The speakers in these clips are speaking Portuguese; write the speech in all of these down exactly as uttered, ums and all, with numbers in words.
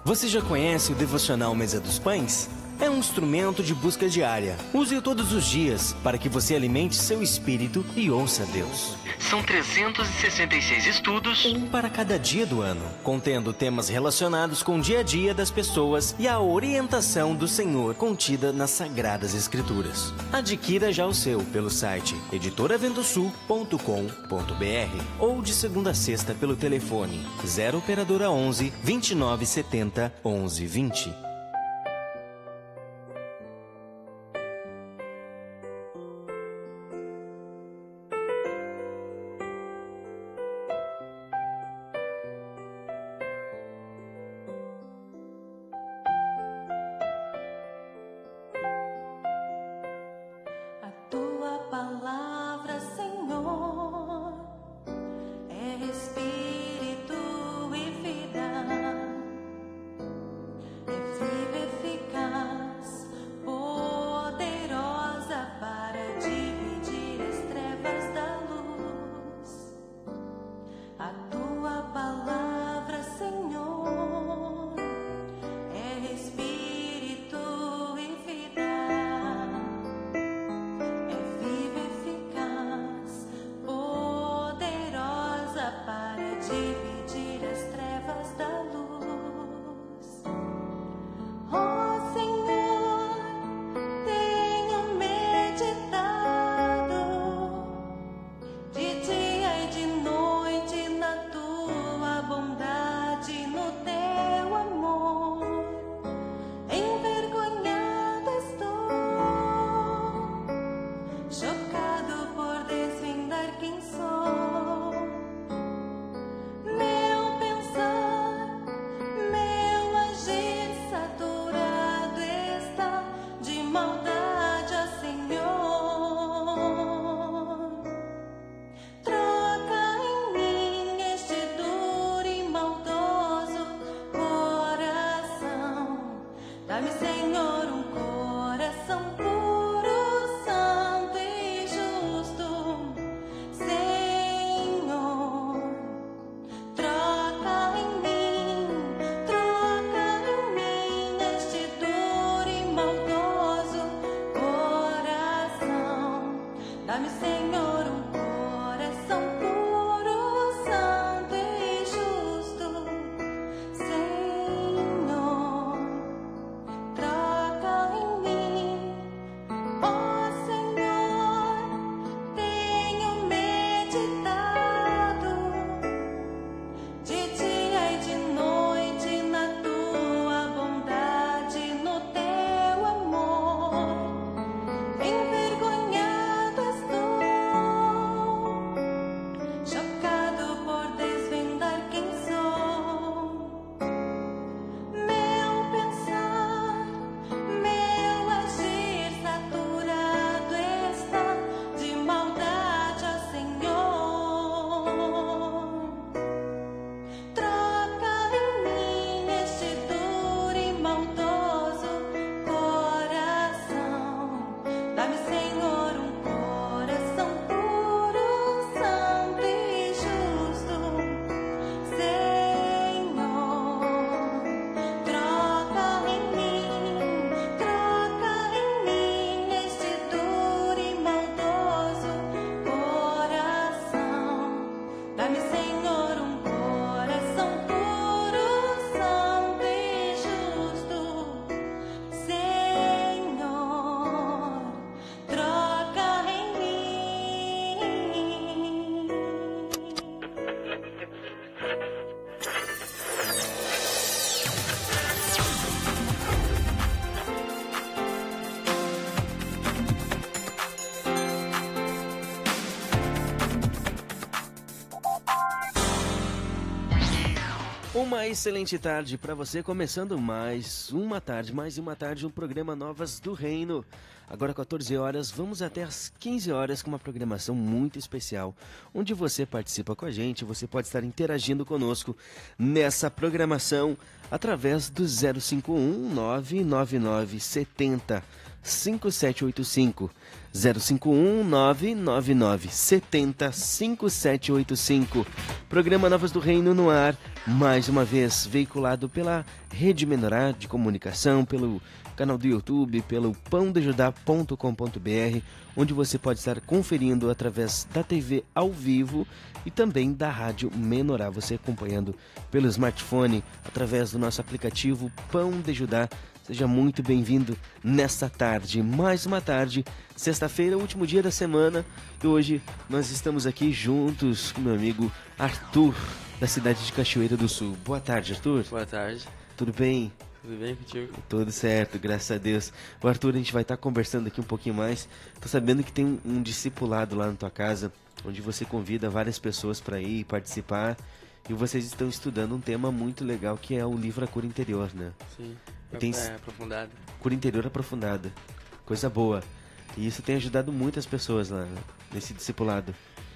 Você já conhece o Devocional Mesa dos Pães? É um instrumento de busca diária. Use-o todos os dias para que você alimente seu espírito e ouça Deus. São trezentos e sessenta e seis estudos, um para cada dia do ano, contendo temas relacionados com o dia a dia das pessoas e a orientação do Senhor contida nas Sagradas Escrituras. Adquira já o seu pelo site editora vento sul ponto com ponto br ou de segunda a sexta pelo telefone zero operadora onze, vinte e nove setenta, onze vinte. Uma excelente tarde para você, começando mais uma tarde, mais uma tarde, um programa Novas do Reino. Agora quatorze horas, vamos até às quinze horas com uma programação muito especial, onde você participa com a gente, você pode estar interagindo conosco nessa programação através do zero cinco um, nove nove nove, setenta, cinco sete oito cinco. zero cinco um nove nove nove sete zero cinco sete oito cinco. Programa Novas do Reino no ar, mais uma vez veiculado pela Rede Menorá de Comunicação, pelo canal do YouTube, pelo pão de judá ponto com ponto b r, onde você pode estar conferindo através da T V ao vivo e também da Rádio Menorá, você acompanhando pelo smartphone através do nosso aplicativo Pão de Judá. Seja muito bem-vindo nesta tarde, mais uma tarde, sexta-feira, último dia da semana. E hoje nós estamos aqui juntos com meu amigo Arthur, da cidade de Cachoeira do Sul. Boa tarde, Arthur. Boa tarde. Tudo bem? Tudo bem contigo? Tudo certo, graças a Deus. O Arthur, a gente vai estar conversando aqui um pouquinho mais. Tô sabendo que tem um, um discipulado lá na tua casa, onde você convida várias pessoas para ir participar. E vocês estão estudando um tema muito legal, que é o livro A Cura Interior, né? Sim, tem... é aprofundado. Cura Interior aprofundada. Coisa boa. E isso tem ajudado muitas pessoas lá nesse discipulado.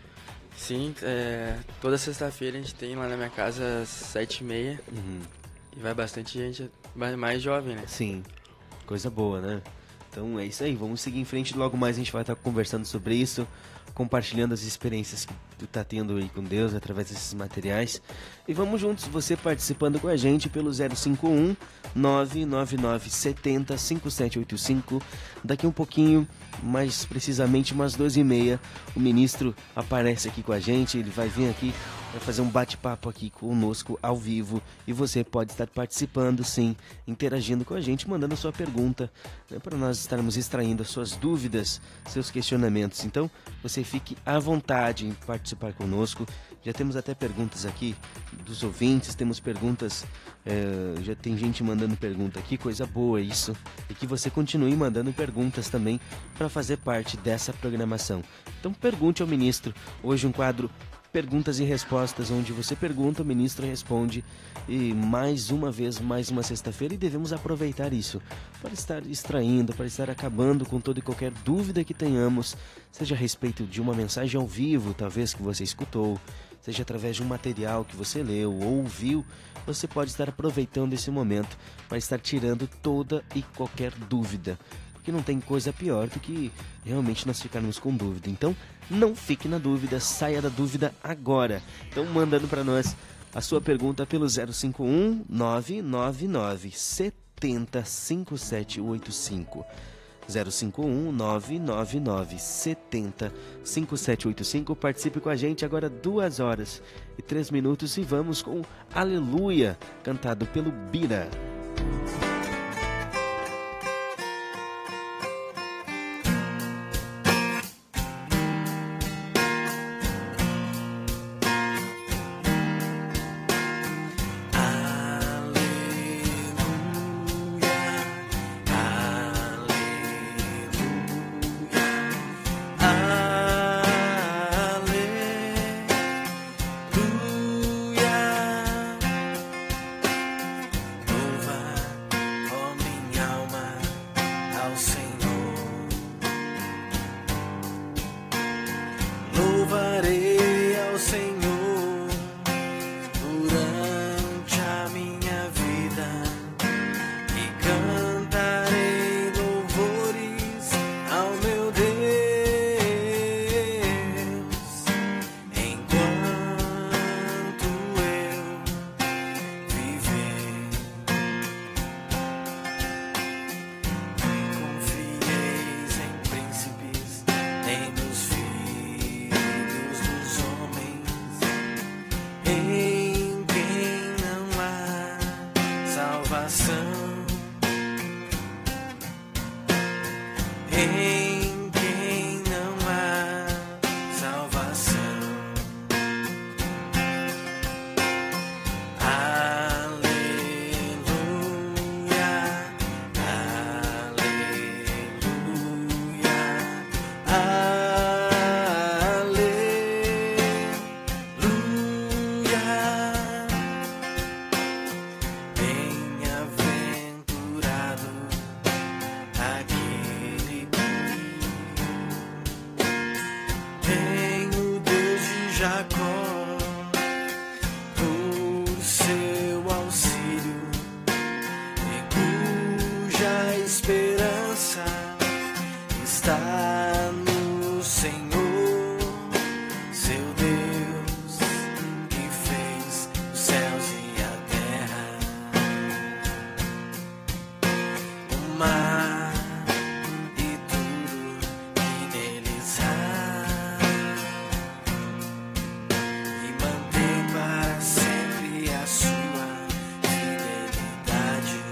Sim, é, toda sexta-feira a gente tem lá na minha casa às sete e meia. Uhum. E vai bastante gente, mais jovem, né? Sim, coisa boa, né? Então é isso aí, vamos seguir em frente. Logo mais a gente vai estar conversando sobre isso, compartilhando as experiências que tu tá tendo aí com Deus através desses materiais. E vamos juntos, você participando com a gente pelo zero cinco um nove nove nove sete zero cinco sete oito cinco. Daqui um pouquinho, mais precisamente umas doze e meia, o ministro aparece aqui com a gente, ele vai vir aqui, vai fazer um bate-papo aqui conosco ao vivo e você pode estar participando, sim, interagindo com a gente, mandando a sua pergunta, né, para nós estarmos extraindo as suas dúvidas, seus questionamentos. Então, você fique à vontade em participar conosco. Já temos até perguntas aqui dos ouvintes, temos perguntas, é, já tem gente mandando pergunta aqui, coisa boa isso. E que você continue mandando perguntas também para fazer parte dessa programação. Então pergunte ao ministro, hoje um quadro Perguntas e Respostas, onde você pergunta, o ministro responde, e mais uma vez, mais uma sexta-feira, e devemos aproveitar isso, para estar extraindo, para estar acabando com toda e qualquer dúvida que tenhamos, seja a respeito de uma mensagem ao vivo, talvez que você escutou, seja através de um material que você leu ou ouviu, você pode estar aproveitando esse momento para estar tirando toda e qualquer dúvida. Que não tem coisa pior do que realmente nós ficarmos com dúvida. Então, não fique na dúvida, saia da dúvida agora. Então, mandando para nós a sua pergunta pelo zero cinco um nove nove nove sete zero cinco sete oito cinco. zero cinco um nove nove nove sete zero cinco sete oito cinco. Participe com a gente agora, duas horas e três minutos, e vamos com Aleluia, cantado pelo Bira. Louva está no Senhor, seu Deus, que fez os céus e a terra, o mar e tudo que neles há, e mantém para sempre a sua fidelidade.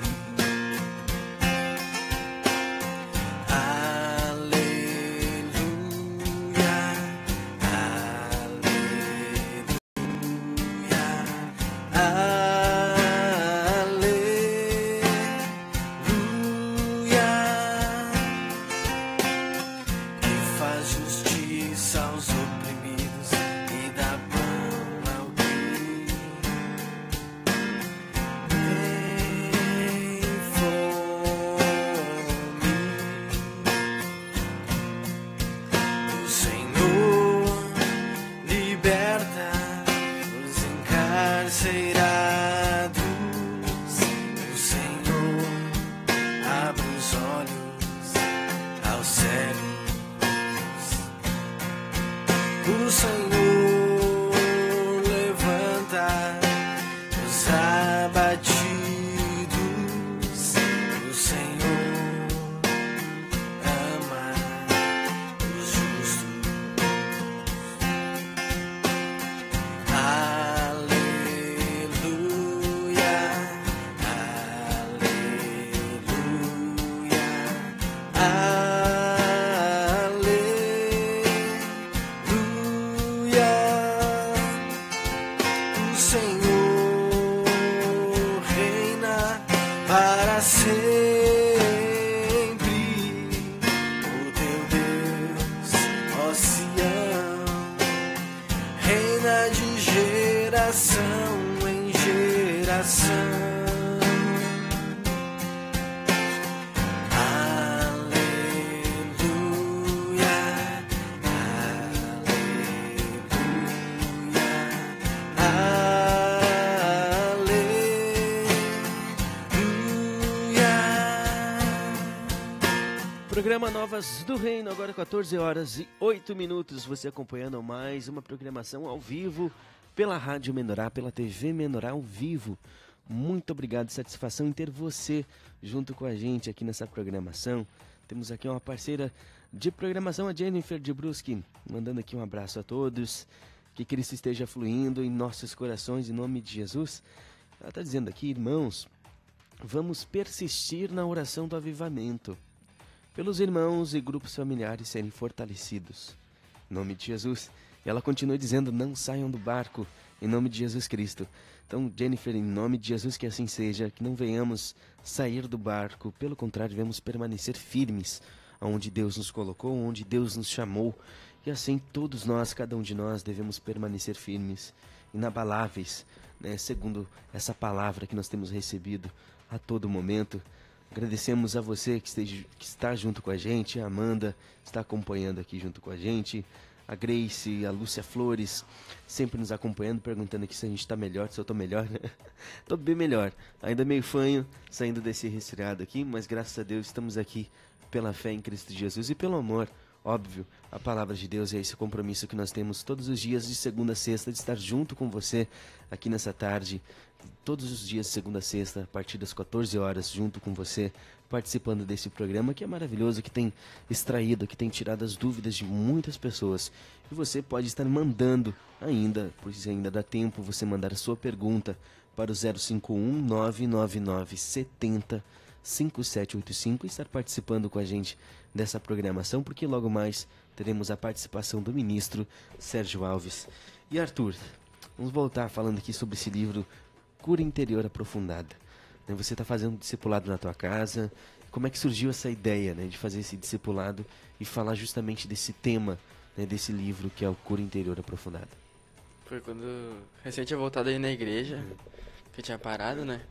Programa Novas do Reino, agora quatorze horas e oito minutos, você acompanhando mais uma programação ao vivo pela Rádio Menorá, pela T V Menorá ao vivo. Muito obrigado, satisfação em ter você junto com a gente aqui nessa programação. Temos aqui uma parceira de programação, a Jennifer de Brusque, mandando aqui um abraço a todos, que Cristo esteja fluindo em nossos corações, em nome de Jesus. Ela está dizendo aqui, irmãos, vamos persistir na oração do avivamento, pelos irmãos e grupos familiares serem fortalecidos. Em nome de Jesus. E ela continua dizendo, não saiam do barco, em nome de Jesus Cristo. Então, Jennifer, em nome de Jesus, que assim seja, que não venhamos sair do barco, pelo contrário, devemos permanecer firmes, onde Deus nos colocou, onde Deus nos chamou. E assim, todos nós, cada um de nós, devemos permanecer firmes, inabaláveis, né, segundo essa palavra que nós temos recebido a todo momento. Agradecemos a você que, esteja, que está junto com a gente, a Amanda está acompanhando aqui junto com a gente, a Grace, a Lúcia Flores, sempre nos acompanhando, perguntando aqui se a gente está melhor, se eu estou melhor. Estou bem melhor, ainda meio fanho, saindo desse resfriado aqui, mas graças a Deus estamos aqui pela fé em Cristo Jesus e pelo amor. Óbvio, a palavra de Deus é esse compromisso que nós temos todos os dias, de segunda a sexta, de estar junto com você aqui nessa tarde, todos os dias, de segunda a sexta, a partir das quatorze horas, junto com você, participando desse programa que é maravilhoso, que tem extraído, que tem tirado as dúvidas de muitas pessoas. E você pode estar mandando ainda, pois ainda dá tempo, você mandar a sua pergunta para o zero cinco um, nove nove nove, setenta, cinco sete oito cinco e estar participando com a gente dessa programação, porque logo mais teremos a participação do ministro Sérgio Alves. E Arthur, vamos voltar falando aqui sobre esse livro Cura Interior Aprofundada. Você está fazendo um discipulado na tua casa. Como é que surgiu essa ideia, né, de fazer esse discipulado e falar justamente desse tema, né, desse livro que é o Cura Interior Aprofundada? Foi quando recente tinha voltado aí na igreja, uhum. que eu tinha parado, né?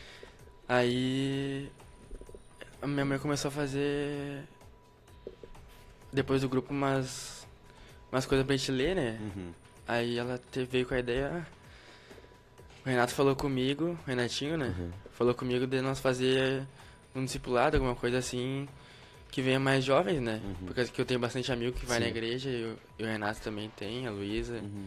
Aí a minha mãe começou a fazer, depois do grupo, umas, umas coisas pra gente ler, né? Uhum. Aí ela te, veio com a ideia, o Renato falou comigo, o Renatinho, né? Uhum. Falou comigo de nós fazer um discipulado, alguma coisa assim, que venha mais jovens, né? Uhum. Porque eu tenho bastante amigo que vai Sim. na igreja, e o, e o Renato também tem, a Luísa. Uhum.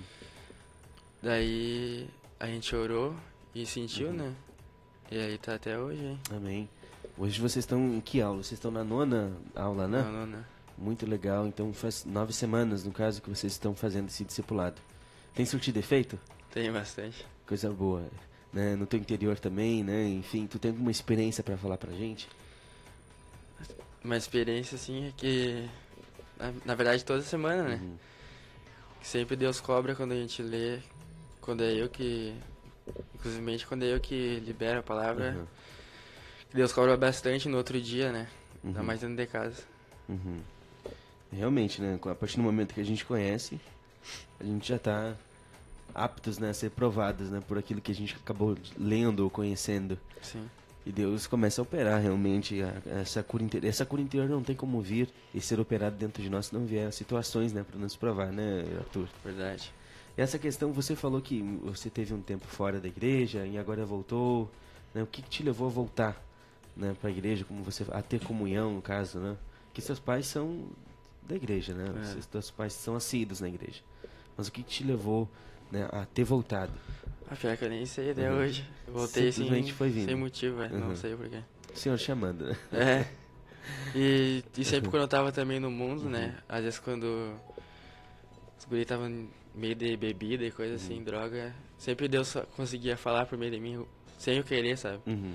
Daí a gente orou e sentiu, Uhum. né? E aí tá até hoje, hein? Amém. Hoje vocês estão em que aula? Vocês estão na nona aula, né? Não, não, não. Muito legal. Então faz nove semanas, no caso, que vocês estão fazendo esse discipulado. Tem surtido efeito? Tem bastante. Coisa boa. Né? No teu interior também, né? Enfim, tu tem alguma experiência pra falar pra gente? Uma experiência, assim, é que... Na, na verdade, toda semana, né? Uhum. Que sempre Deus cobra quando a gente lê. Quando é eu que... Inclusive, quando é eu que libero a palavra. Uhum. Que Deus cobra bastante no outro dia, né? Ainda Uhum. mais dentro de casa. Uhum. Realmente, né? A partir do momento que a gente conhece, a gente já está aptos, né, a ser provados, né, por aquilo que a gente acabou lendo ou conhecendo. Sim. E Deus começa a operar realmente a, essa cura interior. Essa cura interior não tem como vir e ser operado dentro de nós se não vier situações, né, para nos provar, né, Arthur? Verdade. E essa questão, você falou que você teve um tempo fora da igreja e agora voltou, né? O que, que te levou a voltar, né, para a igreja, como você a ter comunhão, no caso, né? Que seus pais são da igreja, né? É. Seus, seus pais são assíduos na igreja. Mas o que, que te levou, né, a ter voltado? A pior que eu nem sei até Uhum. hoje. Eu voltei Simplesmente sem, foi vindo. sem motivo, é. Uhum. Não sei porquê. O Senhor chamando, né? É. E, e sempre quando eu tava também no mundo, né? Uhum. Às vezes quando os guri estavam em meio de bebida e coisa Uhum. assim, droga, sempre Deus só conseguia falar por meio de mim, sem eu querer, sabe? Uhum.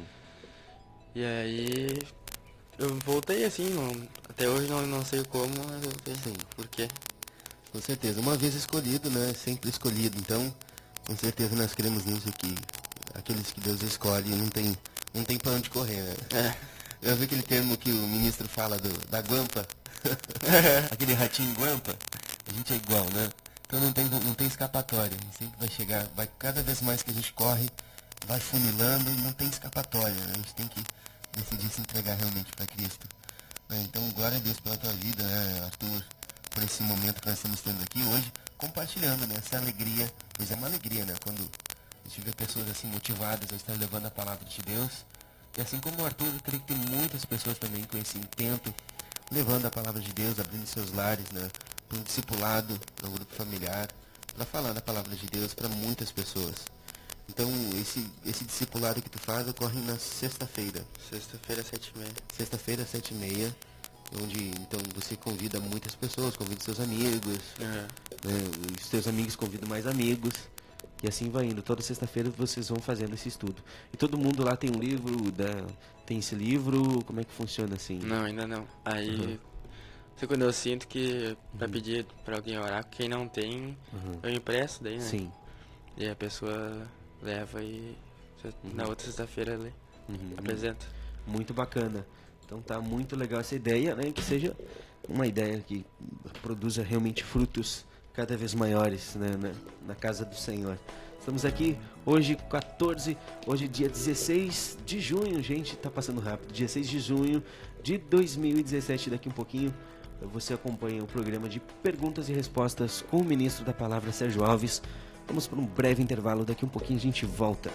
E aí eu voltei assim, não, até hoje não, não sei como, mas eu voltei. Sim. Por quê? Com certeza. Uma vez escolhido, né? Sempre escolhido. Então, com certeza nós queremos nisso que aqueles que Deus escolhe não tem, não tem pra onde correr, né? É. Eu vi aquele termo que o ministro fala do, da guampa. Aquele ratinho guampa. A gente é igual, né? Então não tem, não tem escapatória. A gente sempre vai chegar, vai cada vez mais que a gente corre, vai funilando e não tem escapatória, né? A gente tem que decidir se entregar realmente para Cristo. Né? Então, glória a Deus pela tua vida, né, Arthur, por esse momento que nós estamos tendo aqui hoje, compartilhando, né, essa alegria. Pois é uma alegria, né? Quando a gente vê pessoas assim motivadas a estar levando a palavra de Deus. E assim como o Arthur, eu creio que tem muitas pessoas também com esse intento, levando a palavra de Deus, abrindo seus lares, né, para um discipulado, para um grupo familiar, para falar da palavra de Deus para muitas pessoas. Então, esse, esse discipulado que tu faz ocorre na sexta-feira. Sexta-feira, sete e meia. Sexta-feira, sete e meia, onde então você convida muitas pessoas, convida seus amigos, Uhum. né, os seus amigos convidam mais amigos, e assim vai indo. Toda sexta-feira vocês vão fazendo esse estudo. E todo mundo lá tem um livro, da, tem esse livro, como é que funciona assim? Não, ainda não. Aí, Uhum. sei quando eu sinto que pra pedir pra alguém orar, quem não tem, Uhum. eu impresso daí, né? Sim. E aí a pessoa leva e Uhum. na outra sexta-feira lê, Uhum. apresenta. Muito bacana. Então tá muito legal essa ideia, né? Que seja uma ideia que produza realmente frutos cada vez maiores, né, na, na casa do Senhor. Estamos aqui hoje, quatorze, hoje dia dezesseis de junho, gente, tá passando rápido, dezesseis de junho de dois mil e dezessete, daqui um pouquinho você acompanha o programa de perguntas e respostas com o ministro da palavra, Sérgio Alves. Vamos para um breve intervalo, daqui um pouquinho a gente volta.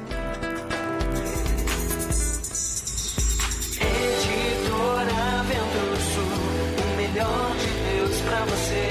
Editora Vento Sul, o melhor de Deus pra você.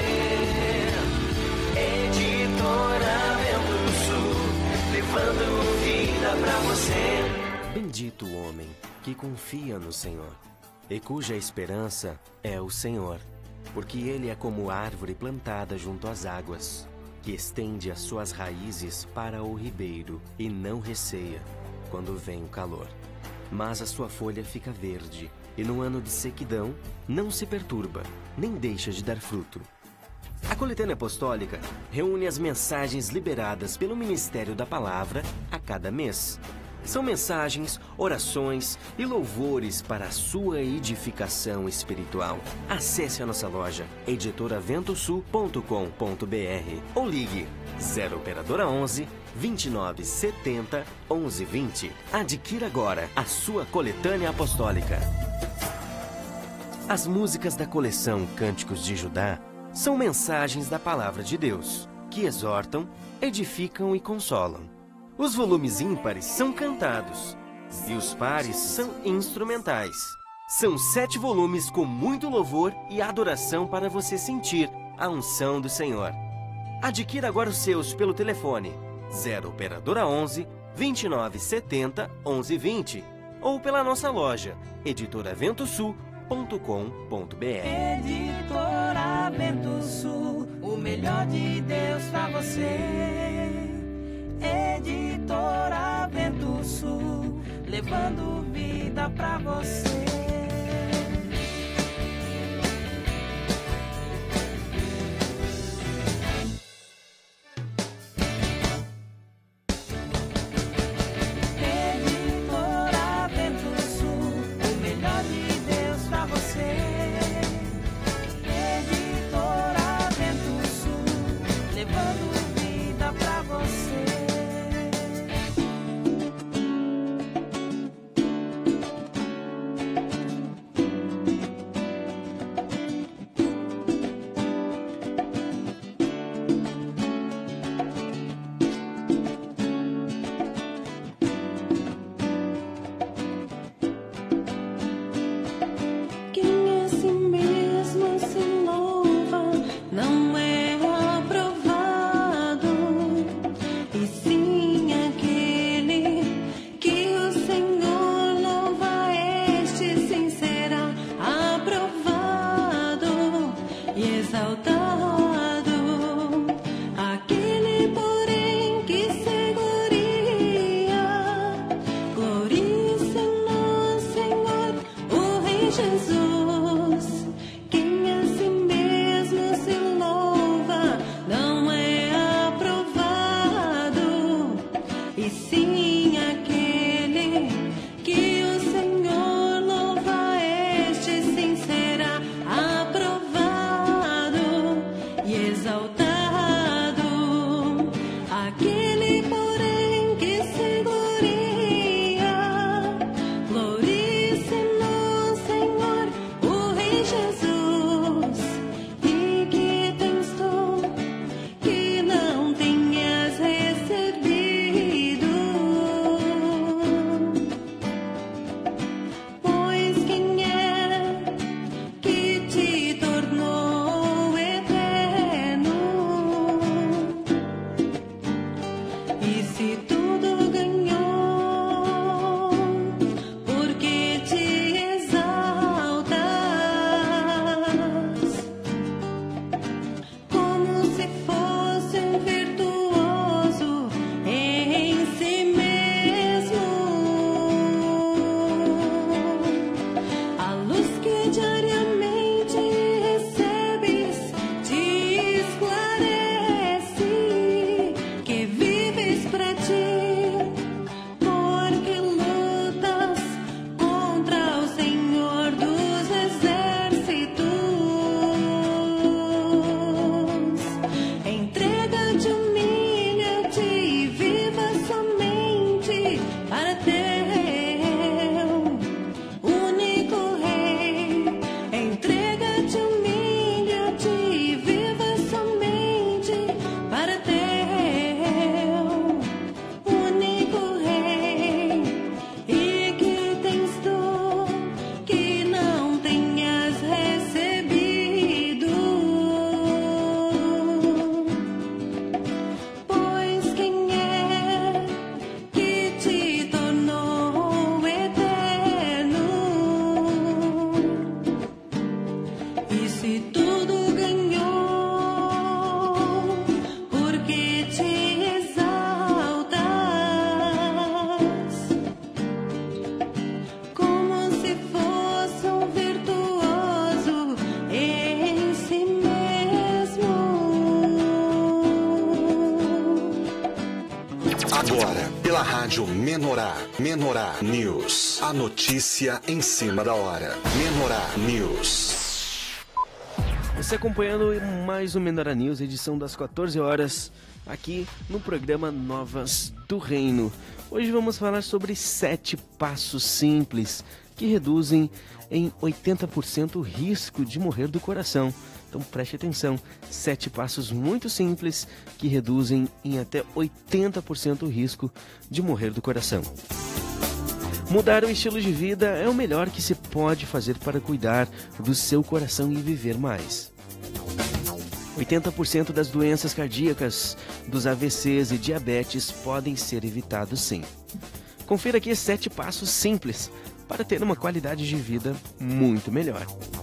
Editora Vento Sul, levando vida pra você. Bendito o homem que confia no Senhor e cuja esperança é o Senhor, porque ele é como árvore plantada junto às águas, que estende as suas raízes para o ribeiro e não receia quando vem o calor. Mas a sua folha fica verde, e no ano de sequidão não se perturba, nem deixa de dar fruto. A Coletânea Apostólica reúne as mensagens liberadas pelo Ministério da Palavra a cada mês. São mensagens, orações e louvores para a sua edificação espiritual. Acesse a nossa loja editora vento sul ponto com ponto br ou ligue zero operadora onze, vinte e nove setenta, onze vinte. Adquira agora a sua Coletânea Apostólica. As músicas da coleção Cânticos de Judá são mensagens da Palavra de Deus, que exortam, edificam e consolam. Os volumes ímpares são cantados e os pares são instrumentais. São sete volumes com muito louvor e adoração para você sentir a unção do Senhor. Adquira agora os seus pelo telefone zero operadora onze, vinte e nove setenta, onze vinte ou pela nossa loja editora vento sul ponto com ponto br. Editora Vento Sul, o melhor de Deus pra você. Editora Vento Sul, levando vida pra você. Agora, pela rádio Menorá, Menorá News. A notícia em cima da hora. Menorá News. Você acompanhando mais um Menorá News, edição das quatorze horas, aqui no programa Novas do Reino. Hoje vamos falar sobre sete passos simples que reduzem em oitenta por cento o risco de morrer do coração. Então preste atenção, sete passos muito simples que reduzem em até oitenta por cento o risco de morrer do coração. Mudar o estilo de vida é o melhor que se pode fazer para cuidar do seu coração e viver mais. oitenta por cento das doenças cardíacas, dos A V Cs e diabetes podem ser evitados sim. Confira aqui sete passos simples para ter uma qualidade de vida muito melhor.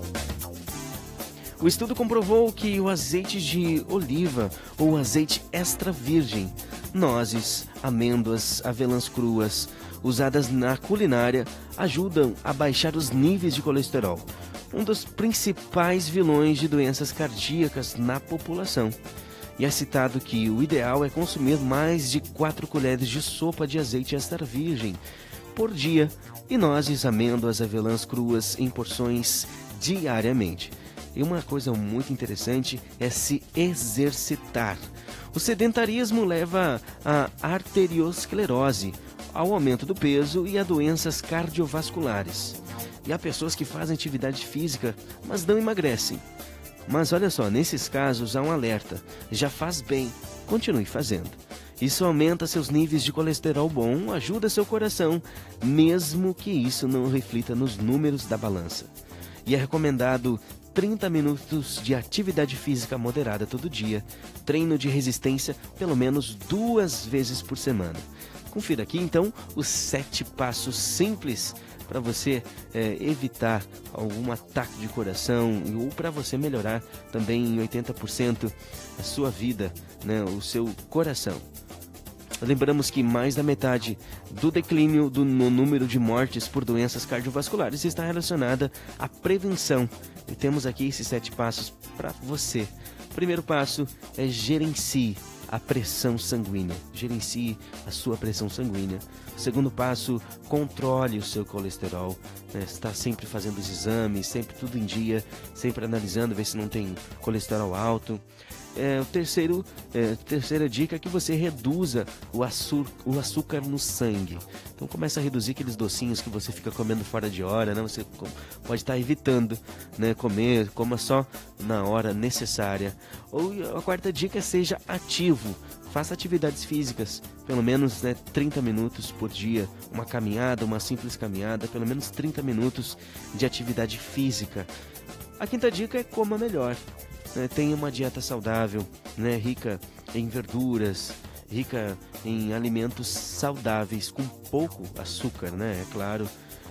O estudo comprovou que o azeite de oliva ou azeite extra virgem, nozes, amêndoas, avelãs cruas, usadas na culinária, ajudam a baixar os níveis de colesterol, um dos principais vilões de doenças cardíacas na população. E é citado que o ideal é consumir mais de quatro colheres de sopa de azeite extra virgem por dia e nozes, amêndoas, avelãs cruas em porções diariamente. E uma coisa muito interessante é se exercitar. O sedentarismo leva à arteriosclerose, ao aumento do peso e a doenças cardiovasculares. E há pessoas que fazem atividade física, mas não emagrecem. Mas olha só, nesses casos há um alerta. Já faz bem, continue fazendo. Isso aumenta seus níveis de colesterol bom, ajuda seu coração, mesmo que isso não reflita nos números da balança. E é recomendado trinta minutos de atividade física moderada todo dia, treino de resistência pelo menos duas vezes por semana. Confira aqui então os sete passos simples para você é, evitar algum ataque de coração ou para você melhorar também em oitenta por cento a sua vida, né, o seu coração. Lembramos que mais da metade do declínio do no número de mortes por doenças cardiovasculares está relacionada à prevenção. E temos aqui esses sete passos para você. O primeiro passo é gerencie a pressão sanguínea. Gerencie a sua pressão sanguínea. O segundo passo, controle o seu colesterol. Né? Está sempre fazendo os exames, sempre tudo em dia, sempre analisando, ver se não tem colesterol alto. É, o terceiro, é, terceira dica é que você reduza o, açu o açúcar no sangue. Então começa a reduzir aqueles docinhos que você fica comendo fora de hora, né? Você pode estar evitando, né, comer, coma só na hora necessária. Ou a quarta dica é seja ativo. Faça atividades físicas, pelo menos né, trinta minutos por dia. Uma caminhada, uma simples caminhada, pelo menos trinta minutos de atividade física. A quinta dica é coma melhor. Tenha uma dieta saudável, né, rica em verduras, rica em alimentos saudáveis, com pouco açúcar, né, é claro.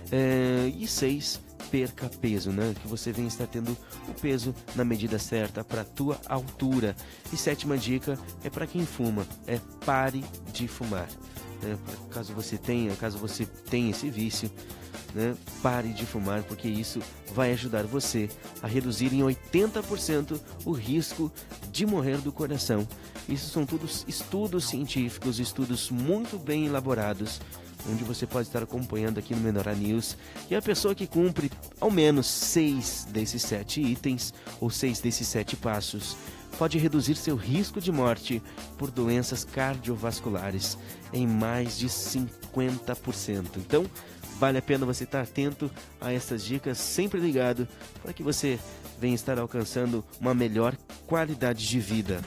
É, e seis, perca peso, né, que você venha estar tendo o peso na medida certa para a tua altura. E sétima dica é para quem fuma, é pare de fumar. Né, caso você tenha, caso você tenha esse vício, né, pare de fumar, porque isso vai ajudar você a reduzir em oitenta por cento o risco de morrer do coração. Isso são todos estudos científicos, estudos muito bem elaborados, onde você pode estar acompanhando aqui no Menorá News. E a pessoa que cumpre ao menos seis desses sete itens, ou seis desses sete passos, pode reduzir seu risco de morte por doenças cardiovasculares em mais de cinquenta por cento. Então, vale a pena você estar atento a essas dicas, sempre ligado, para que você venha estar alcançando uma melhor qualidade de vida.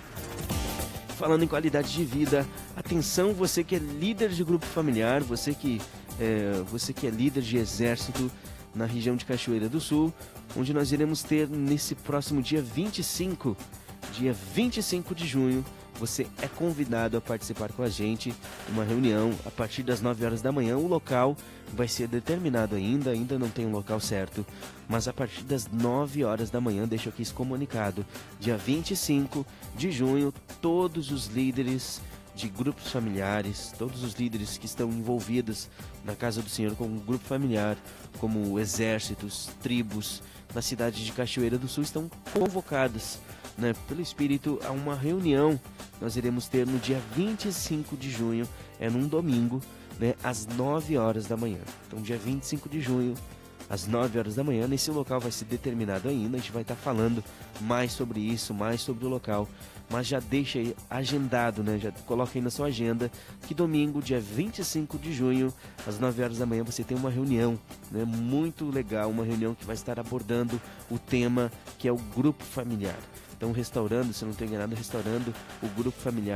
Falando em qualidade de vida, atenção, você que é líder de grupo familiar, você que é, você que é líder de exército na região de Cachoeira do Sul, onde nós iremos ter nesse próximo dia vinte e cinco, dia vinte e cinco de junho, você é convidado a participar com a gente em uma reunião a partir das nove horas da manhã. O local vai ser determinado ainda, ainda não tem um local certo, mas a partir das nove horas da manhã, deixo aqui esse comunicado, dia vinte e cinco de junho, todos os líderes de grupos familiares, todos os líderes que estão envolvidos na Casa do Senhor como grupo familiar, como exércitos, tribos, na cidade de Cachoeira do Sul, estão convocados, né, pelo Espírito a uma reunião. Nós iremos ter no dia vinte e cinco de junho, é num domingo, né, às nove horas da manhã. Então, dia vinte e cinco de junho, às nove horas da manhã, nesse local vai ser determinado ainda, a gente vai estar falando mais sobre isso, mais sobre o local, mas já deixa aí agendado, né, já coloca aí na sua agenda, que domingo, dia vinte e cinco de junho, às nove horas da manhã, você tem uma reunião, né, muito legal, uma reunião que vai estar abordando o tema que é o grupo familiar. Então, restaurando, se não estou enganado, restaurando o grupo familiar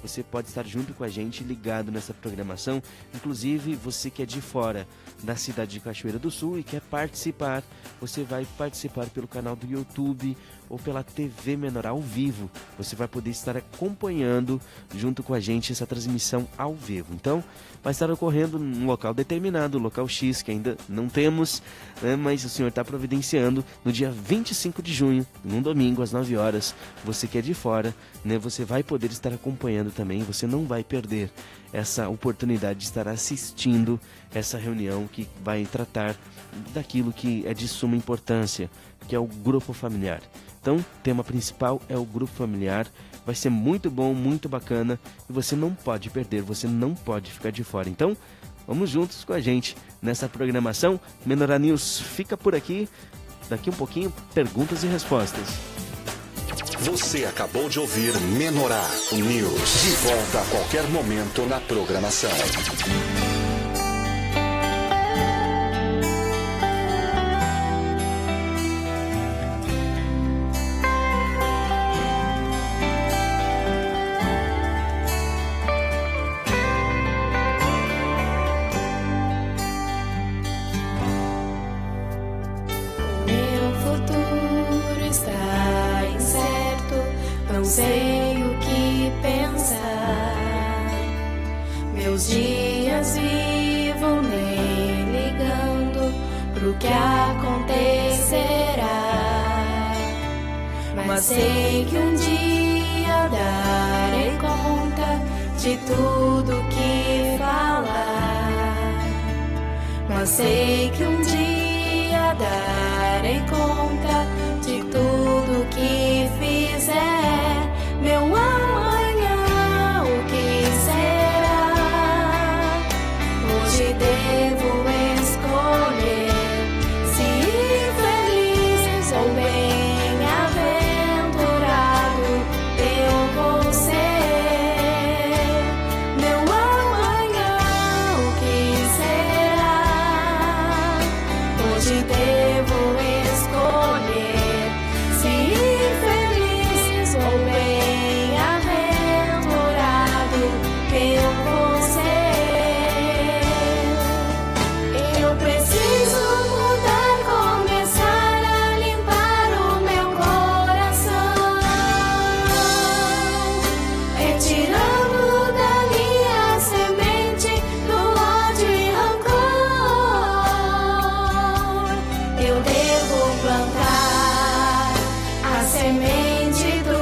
você pode estar junto com a gente, ligado nessa programação. Inclusive, você que é de fora da cidade de Cachoeira do Sul e quer participar, você vai participar pelo canal do YouTube ou pela T V Menorá ao vivo. Você vai poder estar acompanhando junto com a gente essa transmissão ao vivo. Então, vai estar ocorrendo num local determinado, local X, que ainda não temos, né, mas o senhor está providenciando no dia vinte e cinco de junho, num domingo, às nove horas. Você que é de fora, né, você vai poder estar acompanhando também, você não vai perder essa oportunidade de estar assistindo essa reunião que vai tratar daquilo que é de suma importância, que é o grupo familiar. Então, o tema principal é o grupo familiar. Vai ser muito bom, muito bacana e você não pode perder, você não pode ficar de fora. Então, vamos juntos com a gente nessa programação. Menorá News fica por aqui. Daqui um pouquinho, perguntas e respostas. Você acabou de ouvir Menorá News. De volta a qualquer momento na programação. Não sei o que pensar. Meus dias vivo nem ligando pro que acontecerá. Mas sei que um dia darei conta de tudo que falar. Mas sei que um dia darei conta de tudo que fizer. Meu amanhã, o que será? Hoje devo escolher se infeliz ou bem-aventurado eu vou ser. Meu amanhã, o que será? Hoje devo escolher se infeliz ou bem-aventurado eu vou ser. Eu preciso mudar, começar a limpar o meu coração, retirando dali a semente do ódio e rancor. Eu devo plantar a semente do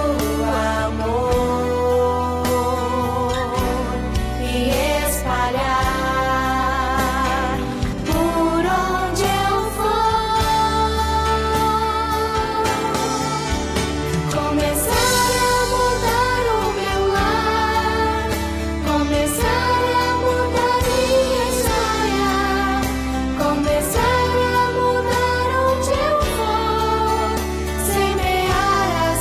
amor e espalhar por onde eu for. Começar a mudar o meu lar, começar a mudar minha história, começar a mudar onde eu for, semear a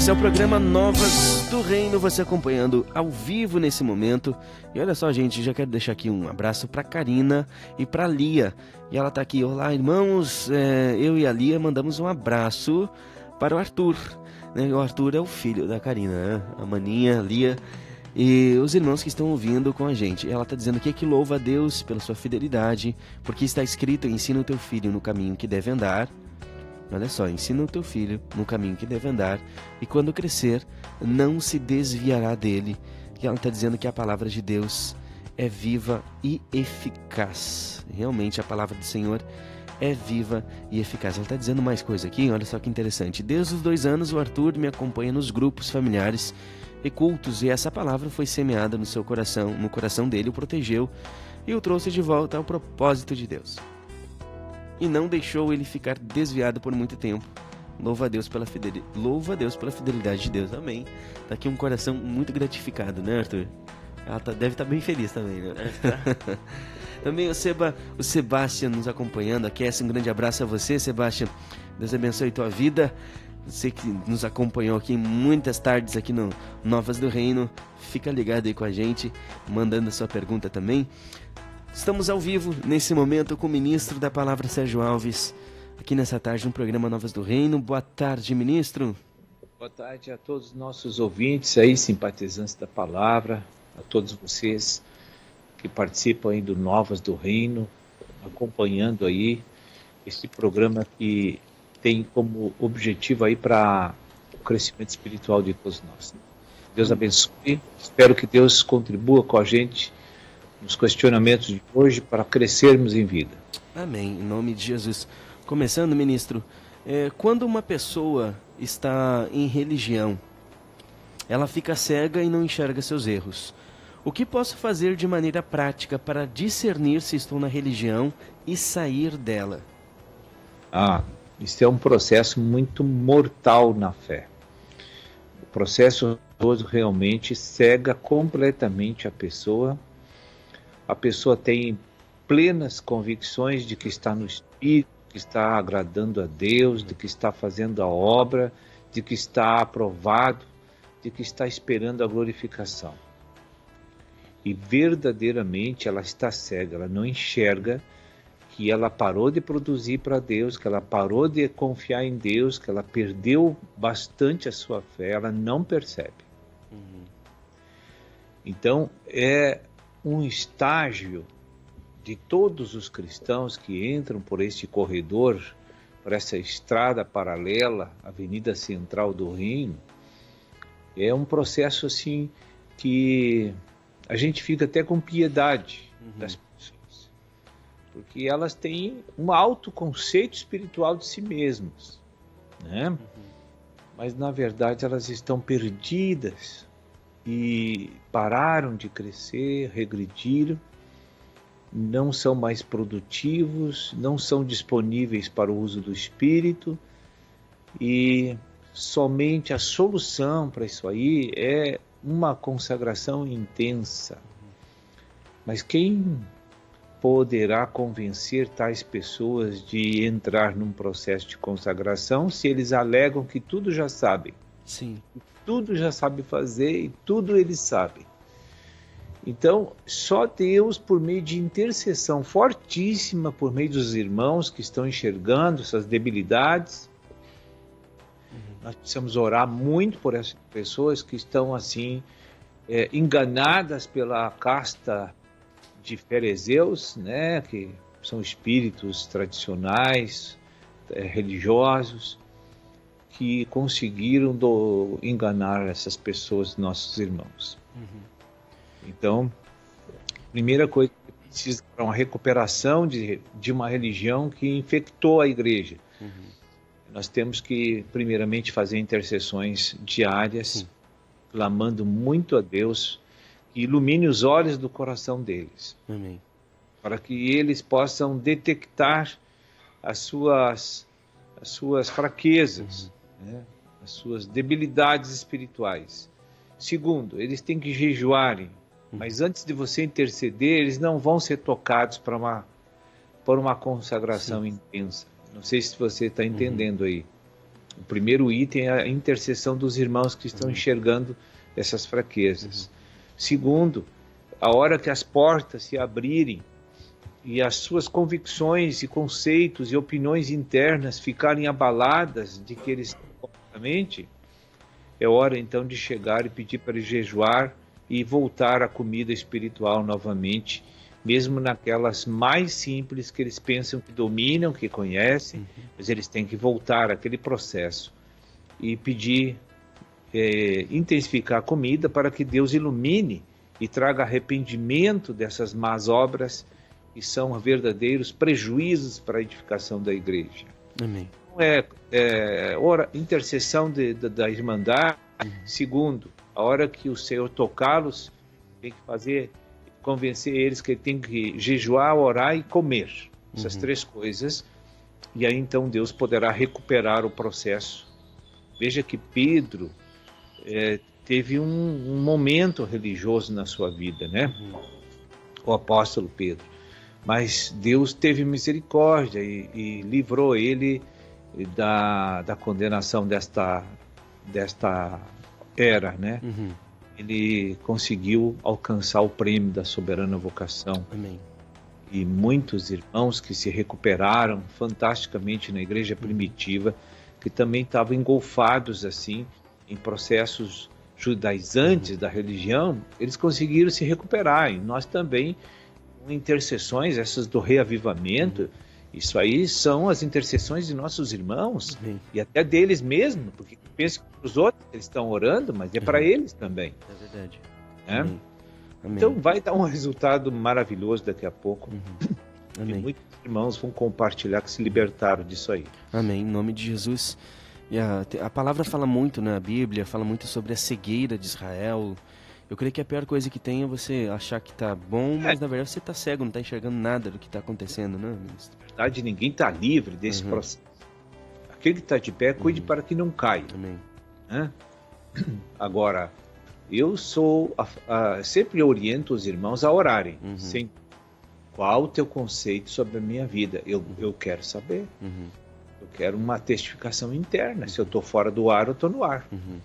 Esse é o programa Novas do Reino, você acompanhando ao vivo nesse momento. E olha só, gente, já quero deixar aqui um abraço para Karina e para Lia. E ela tá aqui: olá, irmãos, é, eu e a Lia mandamos um abraço para o Arthur. Né? O Arthur é o filho da Karina, né? A maninha, a Lia e os irmãos que estão ouvindo com a gente. Ela está dizendo aqui que louva a Deus pela sua fidelidade, porque está escrito: ensina o teu filho no caminho que deve andar. Olha só, ensina o teu filho no caminho que deve andar, e quando crescer, não se desviará dele. E ela está dizendo que a palavra de Deus é viva e eficaz. Realmente a palavra do Senhor é viva e eficaz. Ela está dizendo mais coisa aqui, olha só que interessante. Desde os dois anos o Arthur me acompanha nos grupos familiares e cultos, e essa palavra foi semeada no seu coração, no coração dele, o protegeu e o trouxe de volta ao propósito de Deus. E não deixou ele ficar desviado por muito tempo. Louva a Deus pela fidelidade, louva a Deus pela fidelidade de Deus. Amém. Tá aqui um coração muito gratificado, né, Arthur? Ela tá, deve estar tá bem feliz também, né? É. Também o, Seba, o Sebastião nos acompanhando aqui. Um grande abraço a você, Sebastião. Deus abençoe tua vida. Você que nos acompanhou aqui muitas tardes aqui no Novas do Reino. Fica ligado aí com a gente, mandando sua pergunta também. Estamos ao vivo, nesse momento, com o ministro da Palavra, Sérgio Alves, aqui nessa tarde no programa Novas do Reino. Boa tarde, ministro. Boa tarde a todos os nossos ouvintes aí, simpatizantes da Palavra, a todos vocês que participam aí do Novas do Reino, acompanhando aí esse programa que tem como objetivo aí para o crescimento espiritual de todos nós. Deus abençoe, espero que Deus contribua com a gente nos questionamentos de hoje para crescermos em vida. Amém, em nome de Jesus. Começando, ministro, é, quando uma pessoa está em religião, ela fica cega e não enxerga seus erros. O que posso fazer de maneira prática para discernir se estou na religião e sair dela? Ah, isso é um processo muito mortal na fé. O processo todo realmente cega completamente a pessoa. A pessoa tem plenas convicções de que está no Espírito, que está agradando a Deus, de que está fazendo a obra, de que está aprovado, de que está esperando a glorificação. E verdadeiramente ela está cega, ela não enxerga que ela parou de produzir para Deus, que ela parou de confiar em Deus, que ela perdeu bastante a sua fé, ela não percebe. Uhum. Então, é um estágio de todos os cristãos que entram por este corredor, por essa estrada paralela, Avenida Central do Reino. É um processo assim que a gente fica até com piedade uhum. das pessoas, porque elas têm um autoconceito espiritual de si mesmas, né? Uhum. Mas na verdade elas estão perdidas e pararam de crescer, regrediram, não são mais produtivos, não são disponíveis para o uso do Espírito, e somente a solução para isso aí é uma consagração intensa. Mas quem poderá convencer tais pessoas de entrar num processo de consagração se eles alegam que tudo já sabem? Sim. Tudo já sabe fazer e tudo eles sabem. Então, só Deus, por meio de intercessão fortíssima, por meio dos irmãos que estão enxergando essas debilidades, uhum. nós precisamos orar muito por essas pessoas que estão assim, é, enganadas pela casta de fariseus, né, que são espíritos tradicionais, é, religiosos, que conseguiram do, enganar essas pessoas, nossos irmãos. Uhum. Então, primeira coisa que precisa para uma recuperação de, de uma religião que infectou a igreja. Uhum. Nós temos que, primeiramente, fazer intercessões diárias, Sim. clamando muito a Deus que ilumine os olhos do coração deles. Amém. Para que eles possam detectar as suas, as suas fraquezas, uhum. né? As suas debilidades espirituais. Segundo, eles têm que jejuarem. Mas antes de você interceder, eles não vão ser tocados para uma, por uma consagração Sim. intensa. Não sei se você está entendendo uhum. aí. O primeiro item é a intercessão dos irmãos que estão enxergando essas fraquezas. Segundo, a hora que as portas se abrirem e as suas convicções e conceitos e opiniões internas ficarem abaladas de que eles estão completamente, é hora então de chegar e pedir para ele jejuar e voltar à comida espiritual novamente, mesmo naquelas mais simples que eles pensam que dominam, que conhecem, uhum. mas eles têm que voltar àquele processo e pedir, é, intensificar a comida para que Deus ilumine e traga arrependimento dessas más obras que são verdadeiros prejuízos para a edificação da igreja. Amém. É, é ora, intercessão de, de, da Irmandade. Uhum. Segundo, a hora que o Senhor tocá-los, tem que fazer, convencer eles que tem que jejuar, orar e comer. Essas uhum. três coisas. E aí então Deus poderá recuperar o processo. Veja que Pedro é, teve um, um momento religioso na sua vida, né? Uhum. O apóstolo Pedro. Mas Deus teve misericórdia e, e livrou ele da, da condenação desta, desta era, né? Uhum. Ele conseguiu alcançar o prêmio da soberana vocação. Amém. E muitos irmãos que se recuperaram fantasticamente na igreja primitiva, que também estavam engolfados assim em processos judaizantes uhum. da religião, eles conseguiram se recuperar. E nós também, com intercessões, essas do reavivamento, uhum. isso aí são as intercessões de nossos irmãos uhum. e até deles mesmos, porque penso que para os outros eles estão orando, mas é uhum. para eles também. É verdade. É? Amém. Amém. Então vai dar um resultado maravilhoso daqui a pouco. Uhum. Amém. E muitos irmãos vão compartilhar que se libertaram disso aí. Amém. Em nome de Jesus. E a, a palavra fala muito na Bíblia, fala muito sobre a cegueira de Israel. Eu creio que a pior coisa que tem é você achar que está bom, mas é. na verdade você está cego, não está enxergando nada do que está acontecendo, né, ministro? Na verdade, ninguém está livre desse uhum. processo. Aquele que está de pé, cuide uhum. para que não caia. Amém. Né? Agora, eu sou a, a, sempre oriento os irmãos a orarem. Uhum. Sem, qual o teu conceito sobre a minha vida? Eu, eu quero saber. Uhum. Eu quero uma testificação interna. Se eu estou fora do ar, eu estou no ar. Uhum.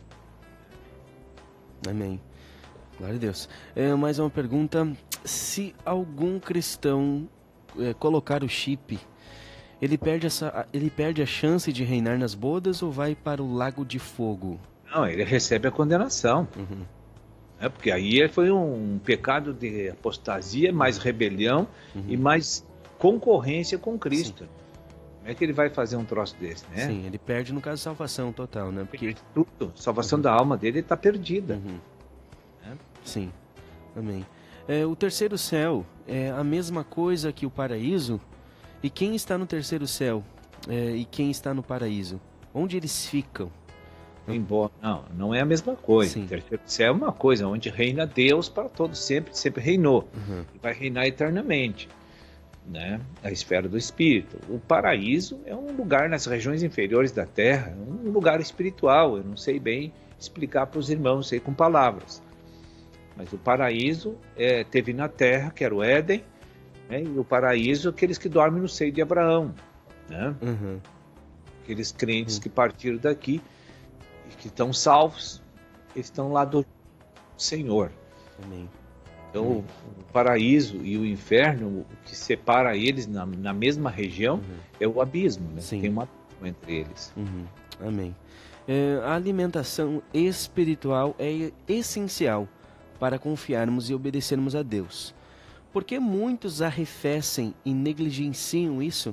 Amém. Glória a Deus. É, mais uma pergunta. Se algum cristão é, colocar o chip, ele perde, essa, ele perde a chance de reinar nas bodas ou vai para o lago de fogo? Não, ele recebe a condenação. Uhum. É, porque aí foi um pecado de apostasia, mais rebelião uhum. e mais concorrência com Cristo. Sim. Como é que ele vai fazer um troço desse, né? Sim, ele perde no caso salvação total, né? Porque tudo, salvação uhum. da alma dele está perdida. Uhum. É? Sim, amém. É, o terceiro céu é a mesma coisa que o paraíso? E quem está no terceiro céu é, e quem está no paraíso? Onde eles ficam? Embora, não, não é a mesma coisa. Sim. O terceiro céu é uma coisa onde reina Deus para todos sempre, sempre reinou. Uhum. E vai reinar eternamente, né? A esfera do Espírito. O paraíso é um lugar nas regiões inferiores da Terra, um lugar espiritual. Eu não sei bem explicar para os irmãos, sei com palavras. Mas o paraíso é, teve na Terra, que era o Éden, né? E o paraíso, aqueles que dormem no seio de Abraão, né? Uhum. Aqueles crentes uhum. que partiram daqui que estão salvos, estão lá do Senhor. Amém. Então Amém. O, o paraíso e o inferno, o que separa eles na, na mesma região uhum. é o abismo, né? Tem um abismo entre eles. Uhum. Amém. É, a alimentação espiritual é essencial para confiarmos e obedecermos a Deus. Por que muitos arrefecem e negligenciam isso?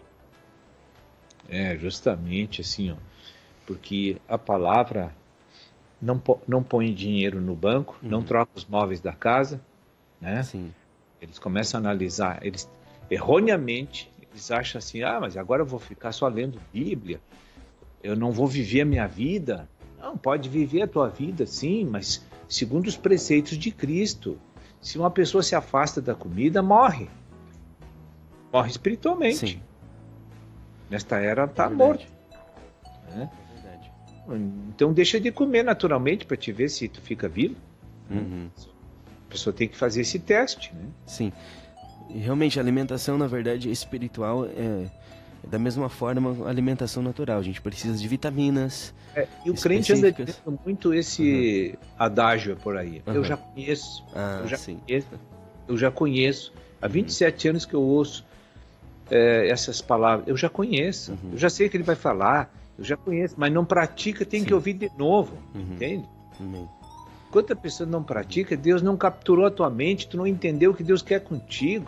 É, justamente assim, ó. Porque a palavra não, não põe dinheiro no banco, uhum. não troca os móveis da casa, né? Sim. Eles começam a analisar, eles erroneamente, eles acham assim, ah, mas agora eu vou ficar só lendo Bíblia, eu não vou viver a minha vida. Não, pode viver a tua vida, sim, mas segundo os preceitos de Cristo. Se uma pessoa se afasta da comida, morre. Morre espiritualmente. Sim. Nesta era está é morto. Né? É Então deixa de comer naturalmente para te ver se tu fica vivo. Uhum. A pessoa tem que fazer esse teste, né? Sim. E realmente a alimentação, na verdade, espiritual é, Da mesma forma, a alimentação natural. A gente precisa de vitaminas. É, e o crente anda dizendo muito esse uhum. adágio por aí. Uhum. Eu já conheço. Ah, eu já sim. conheço. Eu já conheço. Há vinte e sete uhum. anos que eu ouço é, essas palavras. Eu já conheço. Uhum. Eu já sei o que ele vai falar. Eu já conheço. Mas não pratica, tem sim. que ouvir de novo. Uhum. Entende? Uhum. Enquanto a pessoa não pratica, Deus não capturou a tua mente, tu não entendeu o que Deus quer contigo.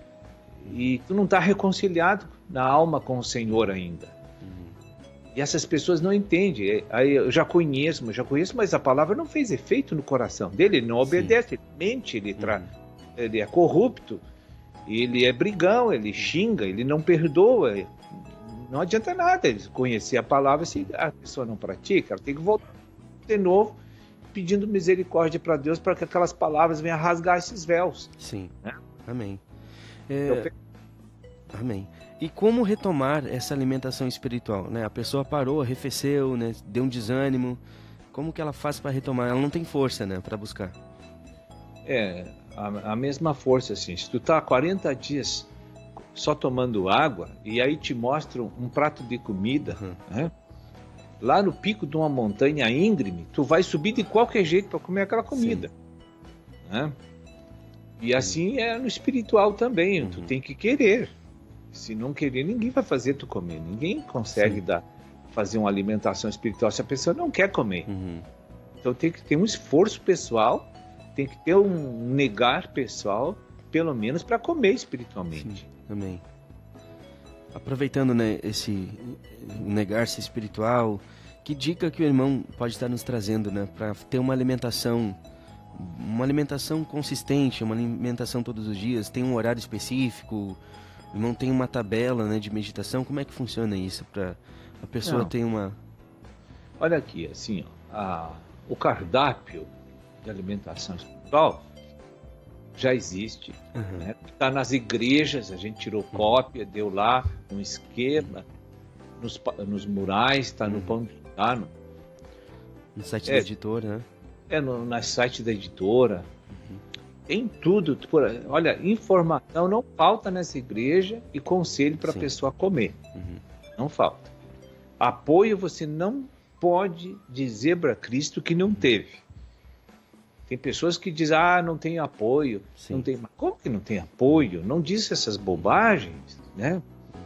E tu não está reconciliado na alma com o Senhor ainda. Uhum. E essas pessoas não entendem. Aí eu já conheço, eu já conheço, mas a palavra não fez efeito no coração dele. Ele não obedece, sim. ele mente, ele, tra... uhum. ele é corrupto, ele é brigão, ele xinga, ele não perdoa. Não adianta nada ele conhecer a palavra se a pessoa não pratica. Ela tem que voltar de novo pedindo misericórdia para Deus para que aquelas palavras venham rasgar esses véus. Sim, né? Amém. É... Amém. E como retomar essa alimentação espiritual, né? A pessoa parou, arrefeceu, né? Deu um desânimo. Como que ela faz para retomar? Ela não tem força, né? Para buscar. É, a, a mesma força, assim. Se tu tá há quarenta dias só tomando água e aí te mostram um prato de comida, uhum. né? Lá no pico de uma montanha íngreme, tu vai subir de qualquer jeito para comer aquela comida. Né? E assim é no espiritual também. Uhum. Tu tem que querer. Se não querer, ninguém vai fazer tu comer. Ninguém consegue dar, fazer uma alimentação espiritual se a pessoa não quer comer. Uhum. Então tem que ter um esforço pessoal, tem que ter um negar pessoal, pelo menos para comer espiritualmente. Sim, amém. Aproveitando, né, esse negar-se espiritual, que dica que o irmão pode estar nos trazendo, né, para ter uma alimentação, uma alimentação consistente, uma alimentação todos os dias? Tem um horário específico? O irmão tem uma tabela, né, de meditação? Como é que funciona isso para a pessoa Não. ter uma... Olha aqui, assim, ó, a, o cardápio de alimentação espiritual já existe, uhum. né? Está nas igrejas, a gente tirou cópia, deu lá um esquema, nos, nos murais, está no uhum. pão de Judá, no, no site é, da editora, né? É, no, no site da editora, uhum. tem tudo, por, olha, informação não falta nessa igreja e conselho para a pessoa comer, uhum. não falta. Apoio você não pode dizer para Cristo que não teve. Tem pessoas que dizem, ah, não tem apoio. Sim. Não tem... Mas como que não tem apoio? Não diz essas bobagens, né?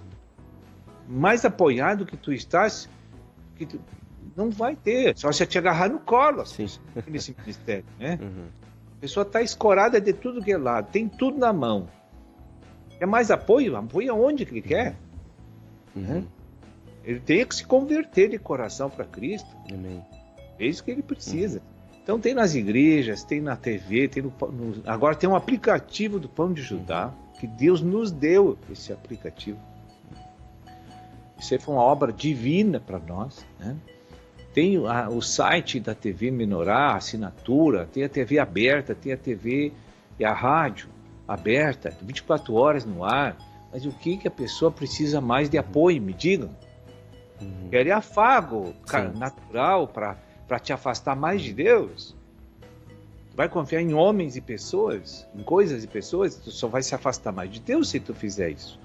Mais apoiado que tu estás, que tu... não vai ter. Só se te agarrar no colo, assim, nesse ministério, né? Uhum. A pessoa está escorada de tudo que é lado, tem tudo na mão. Quer mais apoio? Apoio aonde que ele quer? Uhum. Né? Ele tem que se converter de coração para Cristo. Amém. É isso que ele precisa. Uhum. Então tem nas igrejas, tem na T V, tem no, no, agora tem um aplicativo do Pão de Judá, que Deus nos deu esse aplicativo. Isso aí foi uma obra divina para nós, né? Tem a, o site da T V Menorá, a assinatura, tem a T V aberta, tem a T V e a rádio aberta, vinte e quatro horas no ar. Mas o que, que a pessoa precisa mais de apoio? Me digam. Uhum. Quer afago cara, natural para para te afastar mais de Deus? Vai confiar em homens e pessoas, em coisas e pessoas? Tu só vai se afastar mais de Deus se tu fizer isso.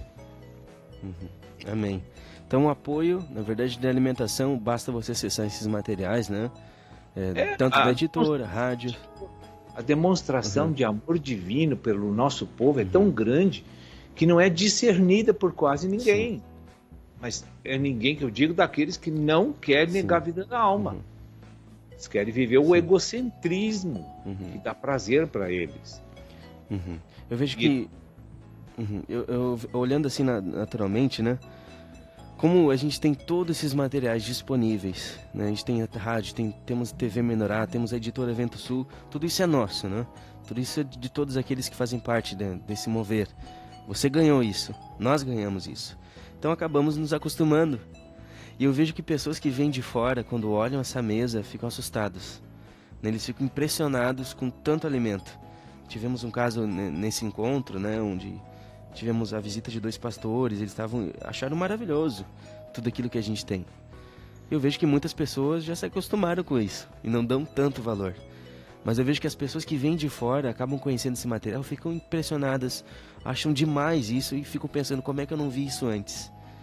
Uhum. Amém. Então o apoio, na verdade, da alimentação, basta você acessar esses materiais, né? É, é, tanto a, da editora, rádio. A demonstração uhum. de amor divino pelo nosso povo é uhum. tão grande que não é discernida por quase ninguém. Sim. Mas é ninguém que eu digo daqueles que não querem Sim. negar a vida da alma. Uhum. Eles querem viver o Sim. egocentrismo uhum. que dá prazer para eles. Uhum. Eu vejo e... que, uhum. eu, eu, olhando assim na, naturalmente, né? Como a gente tem todos esses materiais disponíveis, né? A gente tem a rádio, tem, temos T V Menorá, temos a editora Vento Sul, tudo isso é nosso, né? Tudo isso é de todos aqueles que fazem parte de, desse mover. Você ganhou isso, nós ganhamos isso. Então acabamos nos acostumando. E eu vejo que pessoas que vêm de fora, quando olham essa mesa, ficam assustados. Eles ficam impressionados com tanto alimento. Tivemos um caso nesse encontro, né, onde tivemos a visita de dois pastores. Eles estavam acharam maravilhoso tudo aquilo que a gente tem. Eu vejo que muitas pessoas já se acostumaram com isso e não dão tanto valor. Mas eu vejo que as pessoas que vêm de fora, acabam conhecendo esse material, ficam impressionadas, acham demais isso e ficam pensando, como é que eu não vi isso antes?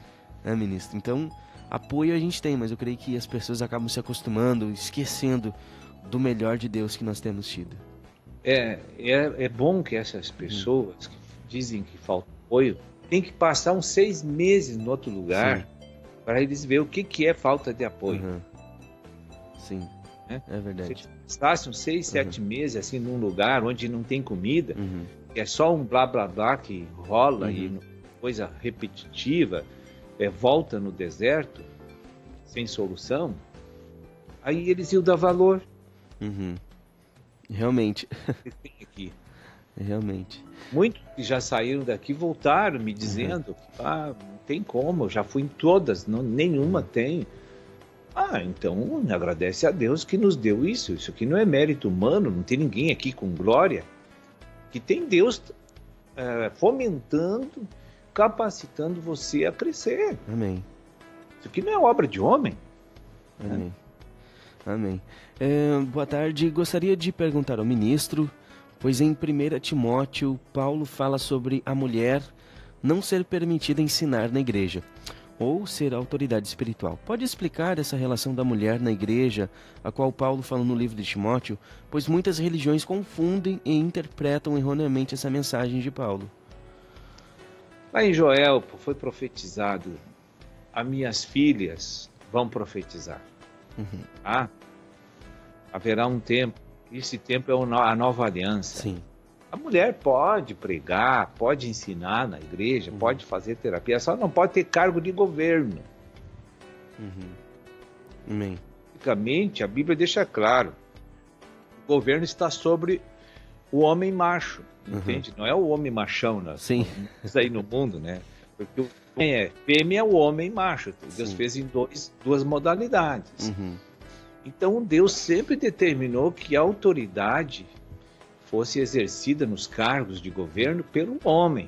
né, ministro? Então, apoio a gente tem, mas eu creio que as pessoas acabam se acostumando, esquecendo do melhor de Deus que nós temos tido. É, é, é bom que essas pessoas que dizem que falta apoio tem que passar uns seis meses em outro lugar para eles verem o que, que é falta de apoio. Uhum. Sim, né? É verdade. Se passasse uns seis, sete Uhum. meses assim num lugar onde não tem comida, Uhum. que é só um blá blá blá que rola Uhum. e coisa repetitiva, é, volta no deserto sem solução, aí eles iam dar valor. Uhum. Realmente, que tem aqui. realmente. Muitos que já saíram daqui voltaram me dizendo: ah, não tem como, eu já fui em todas, não, nenhuma tem. Ah, então agradece a Deus que nos deu isso. Isso aqui não é mérito humano, não tem ninguém aqui com glória. Que tem Deus é, fomentando, capacitando você a crescer. Amém. Isso aqui não é obra de homem. Amém. Amém. É, boa tarde. Gostaria de perguntar ao ministro, pois em primeiro Timóteo, Paulo fala sobre a mulher não ser permitida ensinar na igreja, ou ser autoridade espiritual. Pode explicar essa relação da mulher na igreja, a qual Paulo fala no livro de Timóteo, pois muitas religiões confundem e interpretam erroneamente essa mensagem de Paulo. Lá em Joel foi profetizado: as minhas filhas vão profetizar. Uhum. Ah, haverá um tempo, esse tempo é a nova aliança. Sim. A mulher pode pregar, pode ensinar na igreja, Uhum. pode fazer terapia, só não pode ter cargo de governo. Uhum. Amém. Basicamente, a Bíblia deixa claro: o governo está sobre o homem macho, Uhum. entende? Não é o homem machão, né? Sim. Isso aí no mundo, né? Porque o homem é fêmea, é o homem macho. Deus Sim. fez em dois, duas modalidades. Uhum. Então Deus sempre determinou que a autoridade fosse exercida nos cargos de governo pelo homem.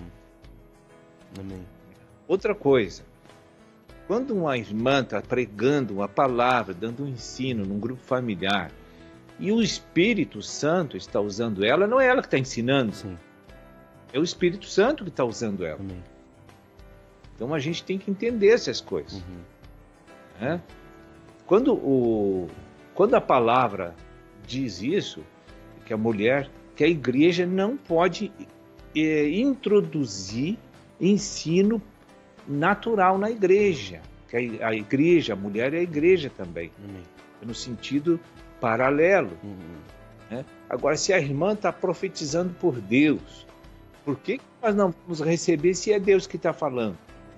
Uhum. Amém. Outra coisa, quando uma irmã está pregando uma palavra, dando um ensino num grupo familiar, e o Espírito Santo está usando ela, não é ela que está ensinando, Sim. é o Espírito Santo que está usando ela. Amém. Então a gente tem que entender essas coisas. Uhum. Né? Quando, o, quando a palavra diz isso, que a mulher, que a igreja não pode é, introduzir ensino natural na igreja, que a, a igreja, a mulher é a igreja também, Amém. no sentido paralelo. Uhum. Né? Agora, se a irmã está profetizando por Deus, por que que nós não vamos receber se é Deus que está falando?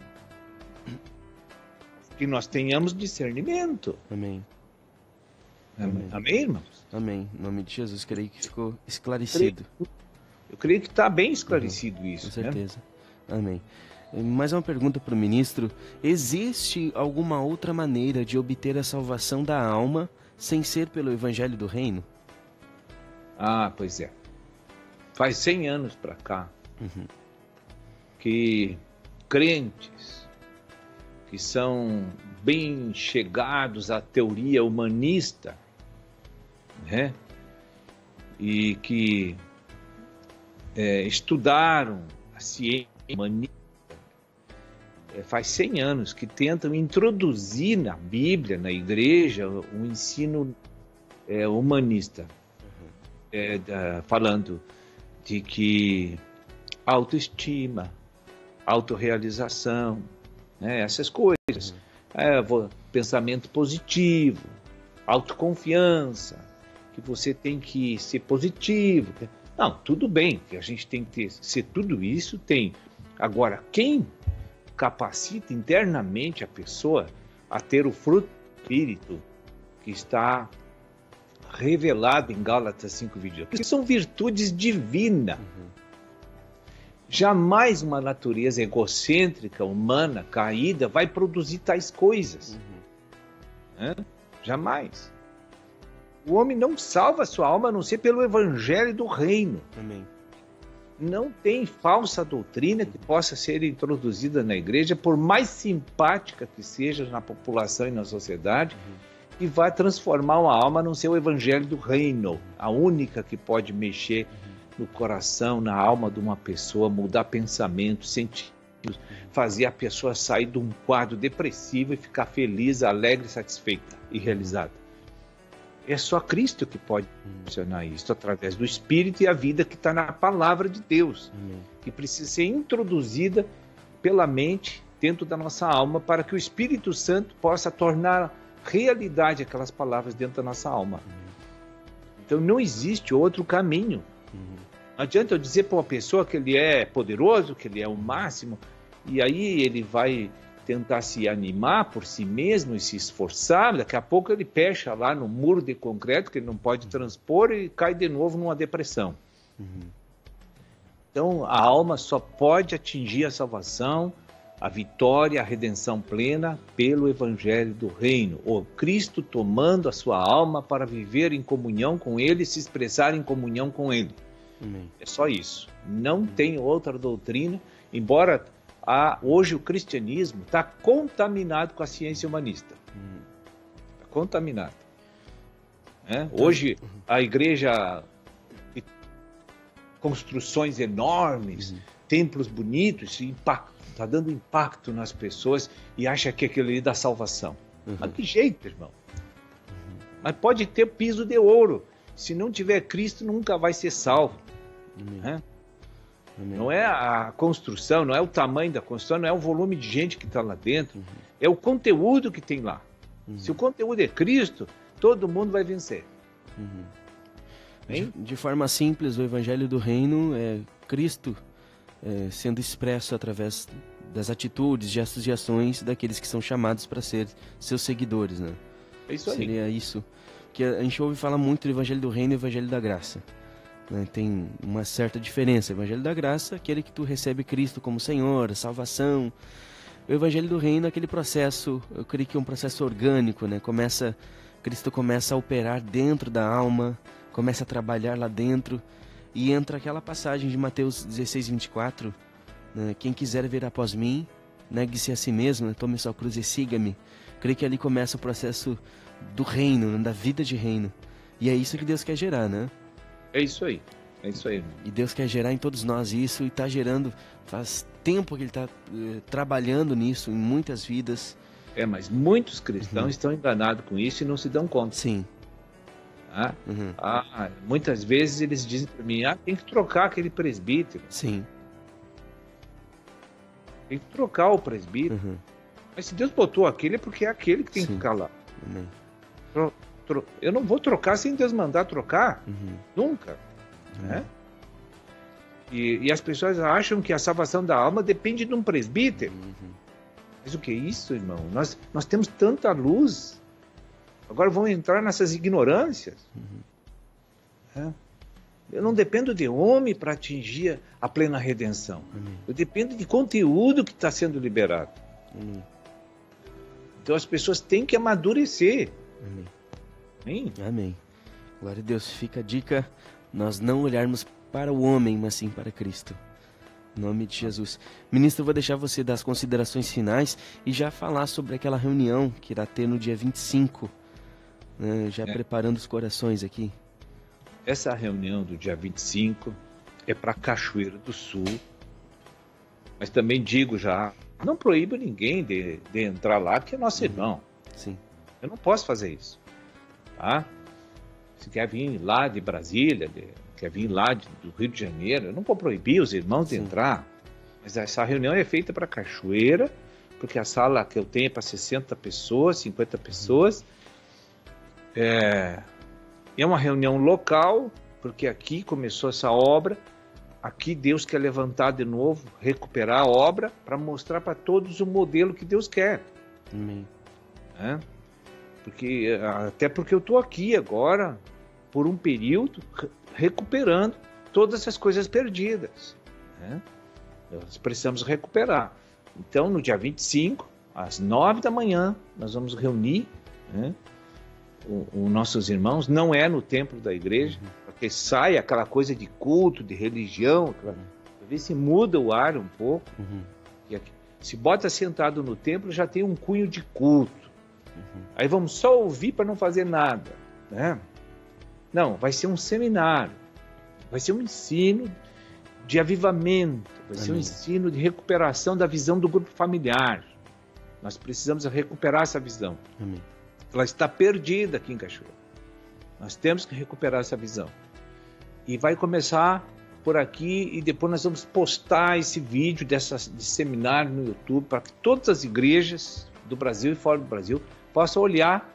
Que nós tenhamos discernimento. Amém. Amém, Amém irmãos? Amém. Em nome de Jesus, creio que ficou esclarecido. Eu creio que está bem esclarecido isso. Com né? certeza. Amém. Mais uma pergunta para o ministro. Existe alguma outra maneira de obter a salvação da alma sem ser pelo Evangelho do Reino? Ah, pois é. Faz cem anos para cá Uhum. que crentes que são bem chegados à teoria humanista, né? E que é, estudaram a ciência humanista, é, faz cem anos que tentam introduzir na Bíblia, na igreja, um ensino é, humanista, é, da, falando de que autoestima, autorrealização, né, essas coisas, é, vou- pensamento positivo, autoconfiança, que você tem que ser positivo. Não, tudo bem, que a gente tem que ter, ser tudo isso, tem. Agora, quem capacita internamente a pessoa a ter o fruto do Espírito que está revelado em Gálatas cinco, vinte e dois, que são virtudes divinas. Jamais uma natureza egocêntrica, humana, caída, vai produzir tais coisas. Né? Jamais. O homem não salva a sua alma a não ser pelo evangelho do reino. Amém. Não tem falsa doutrina que possa ser introduzida na igreja, por mais simpática que seja na população e na sociedade, e vai transformar uma alma a não ser o evangelho do reino, a única que pode mexer no coração, na alma de uma pessoa, mudar pensamento, sentimento, fazer a pessoa sair de um quadro depressivo e ficar feliz, alegre, satisfeita e realizada. É só Cristo que pode funcionar isso, através do Espírito e a vida que está na palavra de Deus, uhum. que precisa ser introduzida pela mente dentro da nossa alma para que o Espírito Santo possa tornar realidade aquelas palavras dentro da nossa alma. Uhum. Então não existe outro caminho. Uhum. Não adianta eu dizer para uma pessoa que ele é poderoso, que ele é o máximo, e aí ele vai tentar se animar por si mesmo e se esforçar, daqui a pouco ele pecha lá no muro de concreto que ele não pode transpor e cai de novo numa depressão. Uhum. Então a alma só pode atingir a salvação, a vitória, a redenção plena pelo Evangelho do Reino, o Cristo tomando a sua alma para viver em comunhão com Ele e se expressar em comunhão com Ele. Uhum. É só isso. Não uhum. tem outra doutrina, embora a, hoje o cristianismo está contaminado com a ciência humanista. Está uhum. contaminado. É? Hoje a igreja, construções enormes, uhum. templos bonitos, está dando impacto nas pessoas e acha que aquilo ali dá salvação. Uhum. Mas que jeito, irmão? Uhum. Mas pode ter piso de ouro. Se não tiver Cristo, nunca vai ser salvo. Uhum. É? Não é a construção, não é o tamanho da construção, não é o volume de gente que está lá dentro, uhum. é o conteúdo que tem lá. Uhum. Se o conteúdo é Cristo, todo mundo vai vencer. Uhum. De, de forma simples, o Evangelho do Reino é Cristo é, sendo expresso através das atitudes, gestos e ações daqueles que são chamados para ser seus seguidores, né? É isso aí. Seria isso. Que a gente ouve falar muito do Evangelho do Reino e Evangelho da Graça. Né? Tem uma certa diferença. O Evangelho da Graça, aquele que tu recebe Cristo como Senhor, salvação. O Evangelho do Reino é aquele processo, eu creio que é um processo orgânico, né? Começa, Cristo começa a operar dentro da alma, começa a trabalhar lá dentro, e entra aquela passagem de Mateus dezesseis, vinte e quatro, né? Quem quiser vir após mim, negue-se a si mesmo, né? Tome sua cruz e siga-me. Creio que ali começa o processo do reino, né? Da vida de reino. E é isso que Deus quer gerar, né? É isso aí, é isso aí. E Deus quer gerar em todos nós isso, e está gerando, faz tempo que Ele está eh, trabalhando nisso, em muitas vidas. É, mas muitos cristãos uhum. estão enganados com isso e não se dão conta. Sim. Ah, uhum. ah, muitas vezes eles dizem para mim, ah, tem que trocar aquele presbítero. Sim. Tem que trocar o presbítero. Uhum. Mas se Deus botou aquele, é porque é aquele que tem Sim. que ficar lá. Amém. Tro, tro, eu não vou trocar sem Deus mandar trocar. Uhum. Nunca. Uhum. Né? E, e as pessoas acham que a salvação da alma depende de um presbítero. Uhum. Mas o que é isso, irmão? Nós, nós temos tanta luz. Agora vamos entrar nessas ignorâncias. Uhum. É. Eu não dependo de homem para atingir a plena redenção. Uhum. Eu dependo de conteúdo que está sendo liberado. Uhum. Então as pessoas têm que amadurecer. Amém. Amém? Amém. Glória a Deus. Fica a dica, nós não olharmos para o homem, mas sim para Cristo. Em nome de Jesus. Ministro, eu vou deixar você dar as considerações finais e já falar sobre aquela reunião que irá ter no dia vinte e cinco. Né, já é. preparando os corações aqui. Essa reunião do dia vinte e cinco é para Cachoeira do Sul. Mas também digo já, não proíbo ninguém de, de entrar lá, que é nosso uhum. irmão. Sim. Eu não posso fazer isso. Tá? Se quer vir lá de Brasília, de, quer vir lá de, do Rio de Janeiro, eu não vou proibir os irmãos Sim. de entrar. Mas essa reunião é feita para Cachoeira, porque a sala que eu tenho é para sessenta pessoas, cinquenta pessoas. Uhum. É, é uma reunião local, porque aqui começou essa obra. Aqui Deus quer levantar de novo, recuperar a obra, para mostrar para todos o modelo que Deus quer. Amém. É? Porque, até porque eu estou aqui agora, por um período, recuperando todas essas coisas perdidas. Né? Nós precisamos recuperar. Então, no dia vinte e cinco, às nove da manhã, nós vamos reunir, né, os nossos irmãos. Não é no templo da igreja, uhum. porque sai aquela coisa de culto, de religião, aquela... ver se muda o ar um pouco. Uhum. E aqui, se bota sentado no templo, já tem um cunho de culto. Uhum. Aí vamos só ouvir para não fazer nada. Né? Não, vai ser um seminário, vai ser um ensino de avivamento, vai ser um ensino de recuperação da visão do grupo familiar. Nós precisamos recuperar essa visão. Amém. Ela está perdida aqui em Cachoeira. Nós temos que recuperar essa visão. E vai começar por aqui e depois nós vamos postar esse vídeo dessa, de seminário no YouTube para que todas as igrejas do Brasil e fora do Brasil possam olhar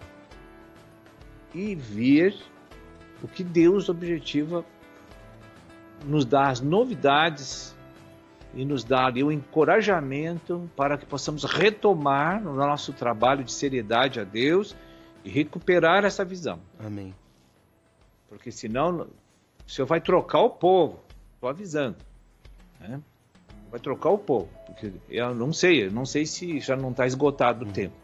e ver o que Deus objetiva nos dar as novidades e nos dar ali o encorajamento para que possamos retomar o nosso trabalho de seriedade a Deus e recuperar essa visão. Amém. Porque senão o Senhor vai trocar o povo, estou avisando, né? Vai trocar o povo, porque eu não sei, eu não sei se já não está esgotado o hum. tempo,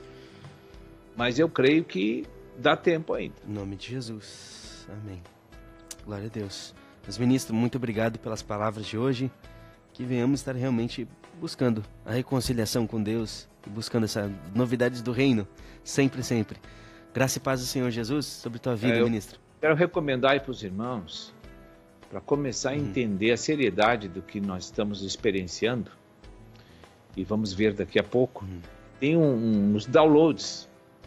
mas eu creio que dá tempo ainda. Em nome de Jesus, amém. Glória a Deus. Mas, ministro, muito obrigado pelas palavras de hoje, que venhamos estar realmente buscando a reconciliação com Deus e buscando essas novidades do reino, sempre, sempre. Graça e paz do Senhor Jesus sobre tua vida, é, ministro. Quero recomendar aí para os irmãos, para começar a uhum. entender a seriedade do que nós estamos experienciando, e vamos ver daqui a pouco, uhum. tem um, um, uns downloads,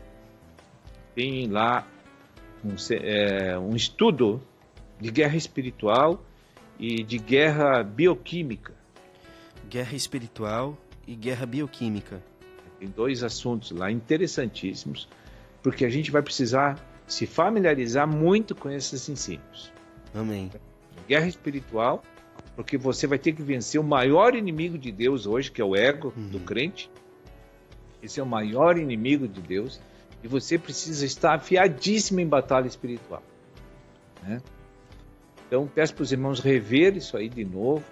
tem lá um, é, um estudo de guerra espiritual e de guerra bioquímica. Guerra espiritual e guerra bioquímica. Tem dois assuntos lá interessantíssimos, porque a gente vai precisar se familiarizar muito com esses ensinos. Amém. Guerra espiritual, porque você vai ter que vencer o maior inimigo de Deus hoje, que é o ego uhum. do crente. Esse é o maior inimigo de Deus. E você precisa estar afiadíssimo em batalha espiritual, né? Então, peço para os irmãos rever isso aí de novo.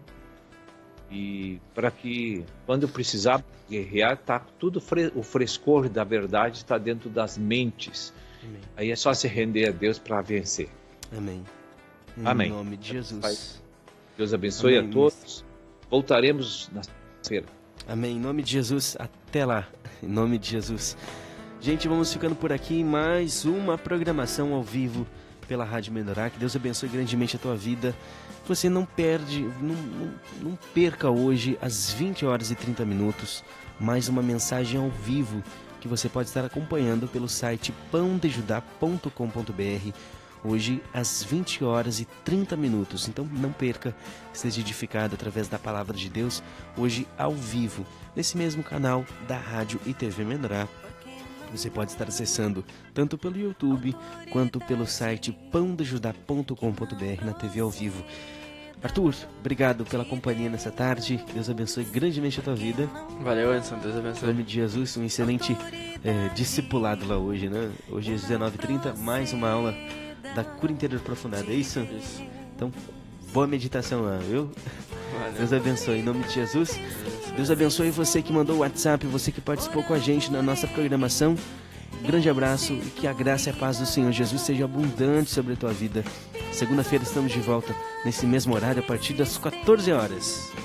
E para que, quando precisar guerrear, tá tudo fre- o frescor da verdade está dentro das mentes. Amém. Aí é só se render a Deus para vencer. Amém. Em Amém. nome de Jesus. Deus abençoe Amém, a todos. Voltaremos na feira. Amém. Em nome de Jesus. Até lá. Em nome de Jesus. Gente, vamos ficando por aqui. Mais uma programação ao vivo pela Rádio Menorá. Que Deus abençoe grandemente a tua vida. Você não perde, não, não, não perca hoje às vinte horas e trinta minutos mais uma mensagem ao vivo que você pode estar acompanhando pelo site pão de judá ponto com ponto b r. Hoje às vinte horas e trinta minutos. Então não perca, seja edificado através da palavra de Deus hoje ao vivo nesse mesmo canal da Rádio e T V Menorá. Você pode estar acessando tanto pelo YouTube quanto pelo site pão de judá ponto com ponto b r na T V ao vivo. Arthur, obrigado pela companhia nessa tarde. Deus abençoe grandemente a tua vida. Valeu, Anderson. Deus abençoe. Em nome de Jesus, um excelente é, discipulado lá hoje, né? Hoje às dezenove e trinta, mais uma aula da cura interior aprofundada, é isso? Isso. Então, boa meditação lá, viu? Valeu. Deus abençoe. Em nome de Jesus. Deus abençoe você que mandou o WhatsApp, você que participou com a gente na nossa programação. Um grande abraço e que a graça e a paz do Senhor Jesus seja abundante sobre a tua vida. Segunda-feira estamos de volta nesse mesmo horário a partir das quatorze horas.